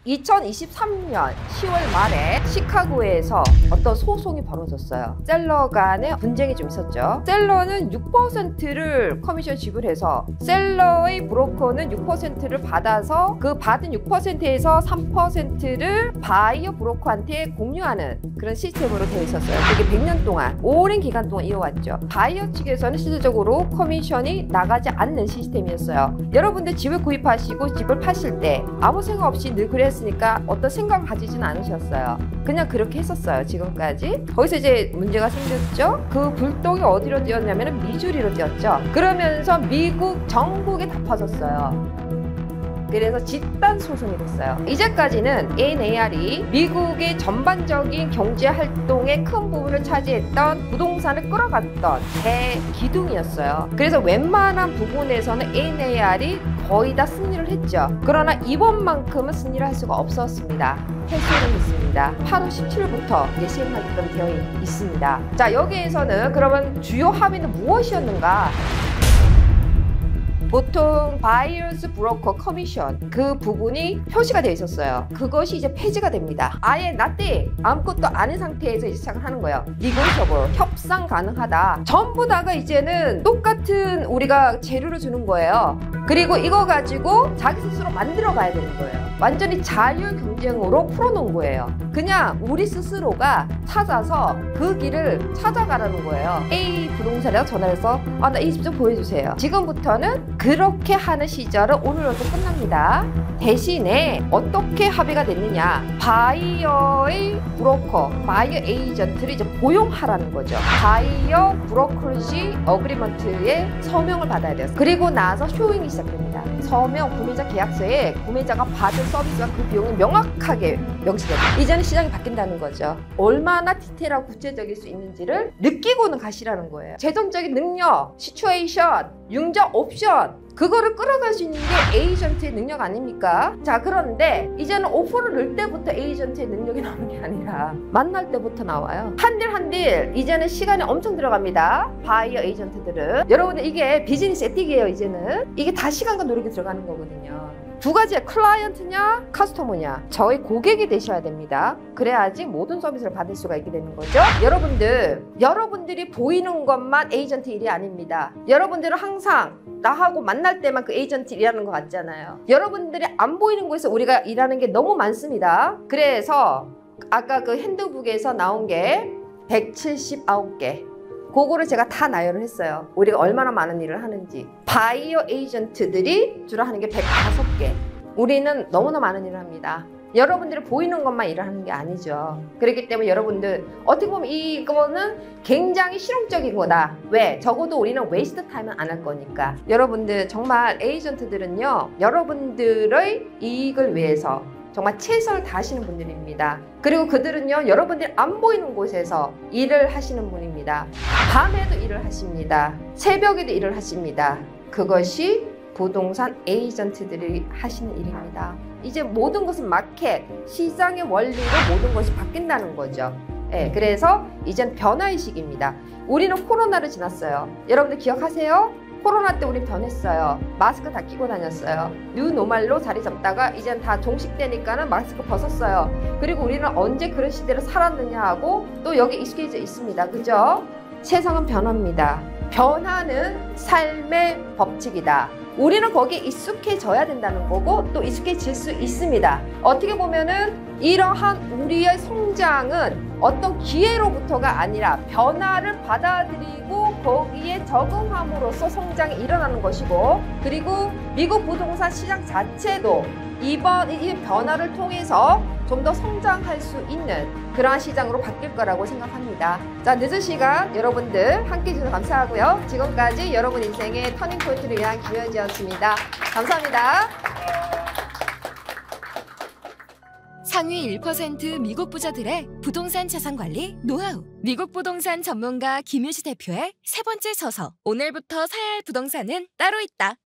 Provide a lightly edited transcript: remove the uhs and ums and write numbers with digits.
2023년 10월 말에 시카고에서 어떤 소송이 벌어졌어요. 셀러 간에 분쟁이 좀 있었죠. 셀러는 6%를 커미션 지불해서 셀러의 브로커는 6%를 받아서 그 받은 6%에서 3%를 바이어 브로커한테 공유하는 그런 시스템으로 되어 있었어요. 그게 100년 동안, 오랜 기간 동안 이어왔죠. 바이어 측에서는 실질적으로 커미션이 나가지 않는 시스템이었어요. 여러분들 집을 구입하시고 집을 파실 때 아무 생각 없이 늘 그랬으니까 어떤 생각을 가지진 않으셨어요. 그냥 그렇게 했었어요. 지금까지. 거기서 이제 문제가 생겼죠. 그 불똥이 어디로 뛰었냐면 미주리로 뛰었죠. 그러면서 미국 전국에 다 퍼졌어요. 그래서 집단 소송이 됐어요. 이제까지는 NAR이 미국의 전반적인 경제 활동의 큰 부분을 차지했던 부동산을 끌어갔던 대기둥이었어요. 그래서 웬만한 부분에서는 NAR이 거의 다 승리를 했죠. 그러나 이번만큼은 승리를 할 수가 없었습니다. 패소를 했습니다. 8월 17일부터 이제 시행하게끔 되어 있습니다. 자, 여기에서는 그러면 주요 합의는 무엇이었는가? 보통 바이어스 브로커 커미션 그 부분이 표시가 되어 있었어요. 그것이 이제 폐지가 됩니다. 아예 나때 아무것도 아닌 상태에서 이제 시작을 하는 거예요. negotiable, 협상 가능하다. 전부 다가 이제는 똑같은 우리가 재료를 주는 거예요. 그리고 이거 가지고 자기 스스로 만들어 가야 되는 거예요. 완전히 자율 경쟁으로 풀어놓은 거예요. 그냥 우리 스스로가 찾아서 그 길을 찾아가라는 거예요. A 부동산에다 전화해서 나 이 집 좀 보여주세요. 지금부터는 그렇게 하는 시절은 오늘로도 끝납니다. 대신에 어떻게 합의가 됐느냐, 바이어의 브로커, 바이어 에이전트를 이제 고용하라는 거죠. 바이어 브로커지 어그리먼트에 서명을 받아야 돼요. 그리고 나서 쇼잉이 시작됩니다. 서명 구매자 계약서에 구매자가 받은 서비스와 그 비용이 명확하게 명시됩니다. 이제는 시장이 바뀐다는 거죠. 얼마나 디테일하고 구체적일 수 있는지를 느끼고는 가시라는 거예요. 재정적인 능력, 시츄에이션, 융자 옵션, 그거를 끌어갈 수 있는 게 에이전트의 능력 아닙니까? 자, 그런데 이제는 오퍼를 넣을 때부터 에이전트의 능력이 나오는 게 아니라 만날 때부터 나와요. 한딜 한딜 이제는 시간이 엄청 들어갑니다. 바이어 에이전트들은. 여러분들 이게 비즈니스 에틱이에요. 이제는 이게 다 시간과 노력이 들어가는 거거든요. 두 가지야. 클라이언트냐 커스터머냐. 저희 고객이 되셔야 됩니다. 그래야지 모든 서비스를 받을 수가 있게 되는 거죠. 여러분들이 보이는 것만 에이전트 일이 아닙니다. 여러분들은 항상 나하고 만날 때만 그 에이전트 일하는 것 같잖아요. 여러분들이 안 보이는 곳에서 우리가 일하는 게 너무 많습니다. 그래서 아까 그 핸드북에서 나온 게 179개. 그거를 제가 다 나열을 했어요. 우리가 얼마나 많은 일을 하는지. 바이어 에이전트들이 주로 하는 게 105개. 우리는 너무나 많은 일을 합니다. 여러분들이 보이는 것만 일을 하는 게 아니죠. 그렇기 때문에 여러분들 어떻게 보면 이거는 굉장히 실용적인 거다. 왜? 적어도 우리는 웨이스트 타임은 안 할 거니까. 여러분들 정말 에이전트들은요, 여러분들의 이익을 위해서 정말 최선을 다하시는 분들입니다. 그리고 그들은요, 여러분들이 안 보이는 곳에서 일을 하시는 분입니다. 밤에도 일을 하십니다. 새벽에도 일을 하십니다. 그것이 부동산 에이전트들이 하시는 일입니다. 이제 모든 것은 마켓, 시장의 원리로 모든 것이 바뀐다는 거죠. 네, 그래서 이젠 변화의 시기입니다. 우리는 코로나를 지났어요. 여러분들 기억하세요? 코로나 때 우리 변했어요. 마스크 다 끼고 다녔어요. 뉴노멀로 자리 잡다가 이젠 다 종식되니까는 마스크 벗었어요. 그리고 우리는 언제 그런 시대를 살았느냐 하고 또 여기 익숙해져 있습니다. 그죠? 세상은 변합니다. 변화는 삶의 법칙이다. 우리는 거기에 익숙해져야 된다는 거고 또 익숙해질 수 있습니다. 어떻게 보면은 이러한 우리의 성장은 어떤 기회로부터가 아니라 변화를 받아들이고 거기에 적응함으로써 성장이 일어나는 것이고, 그리고 미국 부동산 시장 자체도 이번 이 변화를 통해서 좀 더 성장할 수 있는 그러한 시장으로 바뀔 거라고 생각합니다. 자, 늦은 시간 여러분들 함께 해주셔서 감사하고요. 지금까지 여러분 인생의 터닝포인트를 위한 김현지였습니다. 감사합니다. 상위 1% 미국 부자들의 부동산 자산 관리 노하우. 미국 부동산 전문가 김유시 대표의 세 번째 서서. 오늘부터 사야 할 부동산은 따로 있다.